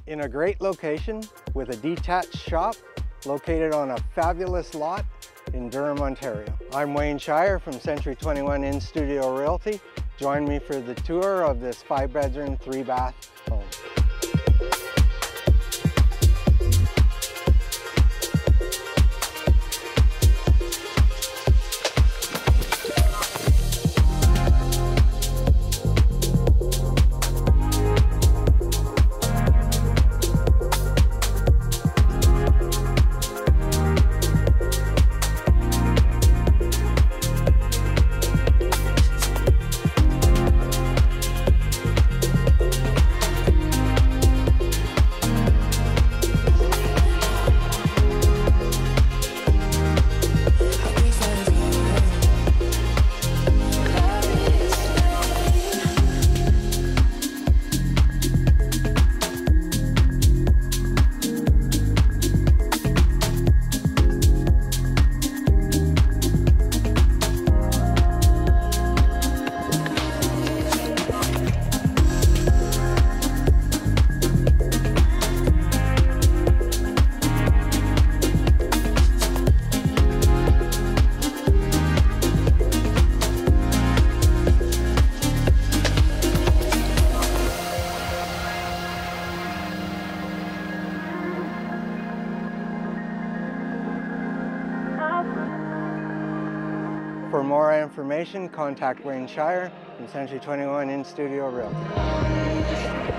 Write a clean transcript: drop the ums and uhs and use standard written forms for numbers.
in a great location with a detached shop located on a fabulous lot in Durham, Ontario. I'm Wayne Shier from Century 21 In-Studio Realty. Join me for the tour of this 5-bedroom, 3-bath home. For more information, contact Wayne Shier from Century 21 In-Studio Realty.